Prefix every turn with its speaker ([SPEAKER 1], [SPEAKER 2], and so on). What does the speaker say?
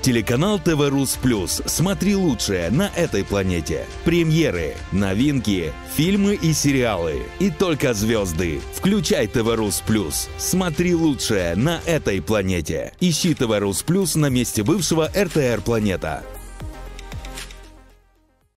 [SPEAKER 1] Телеканал ТВ-Рус Плюс. Смотри лучшее на этой планете. Премьеры, новинки, фильмы и сериалы. И только звезды. Включай ТВ-Рус Плюс. Смотри лучшее на этой планете. Ищи ТВ-Рус Плюс на месте бывшего РТР Планета.